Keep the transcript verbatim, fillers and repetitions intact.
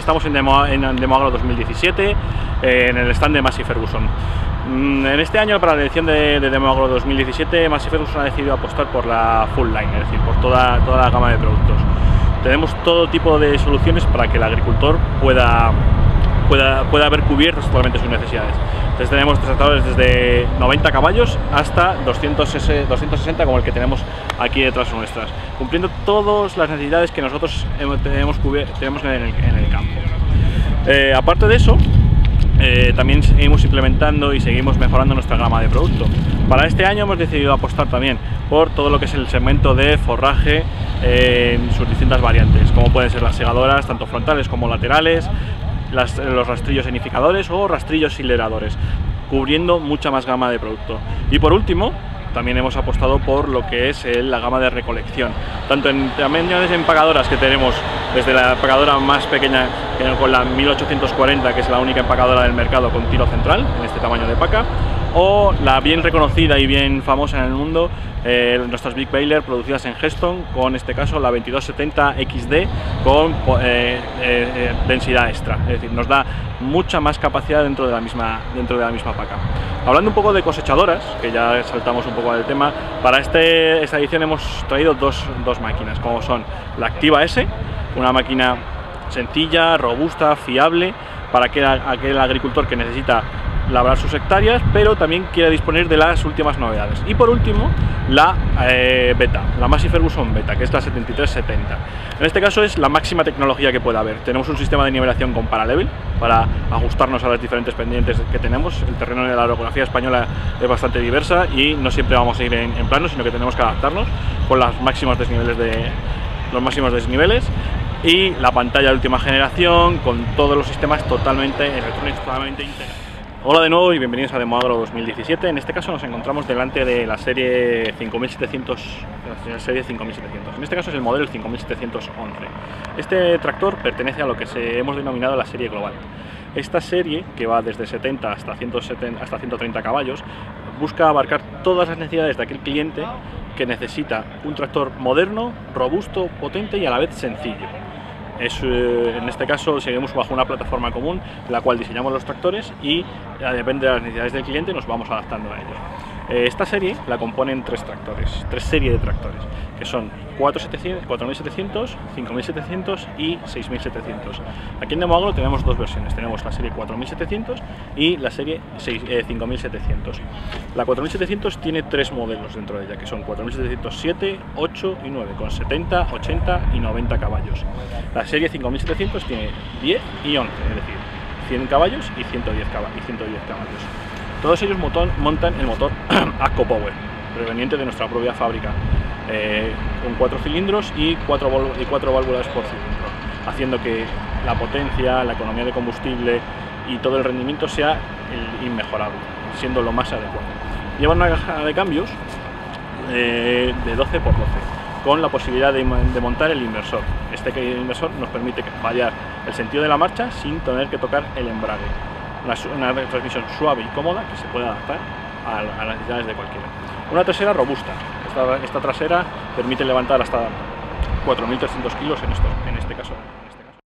estamos en Demo, en Demoagro dos mil diecisiete, eh, en el stand de Massey Ferguson. Mm, en este año, para la edición de, de Demoagro dos mil diecisiete, Massey Ferguson ha decidido apostar por la full line, es decir, por toda, toda la gama de productos. Tenemos todo tipo de soluciones para que el agricultor pueda, pueda, pueda haber cubierto totalmente sus necesidades. Entonces tenemos tractores desde noventa caballos hasta doscientos sesenta, como el que tenemos aquí detrás nuestras, cumpliendo todas las necesidades que nosotros tenemos, tenemos en, el, en el campo. Eh, aparte de eso, eh, también seguimos implementando y seguimos mejorando nuestra gama de producto. Para este año hemos decidido apostar también por todo lo que es el segmento de forraje eh, en sus distintas variantes, como pueden ser las segadoras, tanto frontales como laterales, Las, los rastrillos enificadores o rastrillos hileradores, cubriendo mucha más gama de producto. Y por último, también hemos apostado por lo que es el, la gama de recolección, tanto en tamaños de empacadoras que tenemos, desde la empacadora más pequeña con la mil ochocientos cuarenta, que es la única empacadora del mercado con tiro central en este tamaño de paca, o la bien reconocida y bien famosa en el mundo, eh, nuestras Big Baler producidas en Heston, con este caso la veintidós setenta X D con eh, eh, densidad extra, es decir, nos da mucha más capacidad dentro de la misma, dentro de la misma paca. Hablando un poco de cosechadoras, que ya saltamos un poco del tema, para este, esta edición hemos traído dos, dos máquinas, como son la Activa S, una máquina sencilla, robusta, fiable, para aquel, aquel agricultor que necesita labrar sus hectáreas, pero también quiere disponer de las últimas novedades. Y por último, la eh, Beta, la Massey Ferguson Beta, que es la setenta y tres setenta. En este caso es la máxima tecnología que puede haber. Tenemos un sistema de nivelación con paralevel para ajustarnos a las diferentes pendientes que tenemos. El terreno de la orografía española es bastante diversa y no siempre vamos a ir en, en plano, sino que tenemos que adaptarnos con los máximos desniveles de los máximos desniveles. Y la pantalla de última generación con todos los sistemas totalmente electrónicos, totalmente integrados. Hola de nuevo y bienvenidos a Demoagro dos mil diecisiete. En este caso nos encontramos delante de la serie cinco mil setecientos, la serie cinco mil setecientos. En este caso es el modelo cinco mil setecientos once. Este tractor pertenece a lo que se, hemos denominado la serie global. Esta serie, que va desde setenta hasta ciento setenta, hasta ciento treinta caballos, busca abarcar todas las necesidades de aquel cliente que necesita un tractor moderno, robusto, potente y a la vez sencillo. Es, eh, en este caso seguimos bajo una plataforma común, la cual diseñamos los tractores y eh, depende de las necesidades del cliente nos vamos adaptando a ellos. Eh, esta serie la componen tres tractores, tres series de tractores, que son cuatro mil setecientos, cinco mil setecientos y seis mil setecientos. Aquí en Demoagro tenemos dos versiones, tenemos la serie cuatro mil setecientos y la serie cinco mil setecientos. La cuatro mil setecientos tiene tres modelos dentro de ella, que son cuatro mil setecientos siete, ocho y nueve, con setenta, ochenta y noventa caballos. La serie cinco mil setecientos tiene diez y once, es decir, cien caballos y ciento diez caballos. Todos ellos motor, montan el motor AGCO Power, proveniente de nuestra propia fábrica, eh, con cuatro cilindros y cuatro, y cuatro válvulas por cilindro, haciendo que la potencia, la economía de combustible y todo el rendimiento sea el inmejorable, siendo lo más adecuado. Lleva una caja de cambios eh, de doce por doce, con la posibilidad de, de montar el inversor. Este inversor nos permite variar el sentido de la marcha sin tener que tocar el embrague. Una, una transmisión suave y cómoda que se puede adaptar a, a las necesidades de cualquiera. Una trasera robusta. Esta, esta trasera permite levantar hasta cuatro mil trescientos kilos en, esto, en este caso.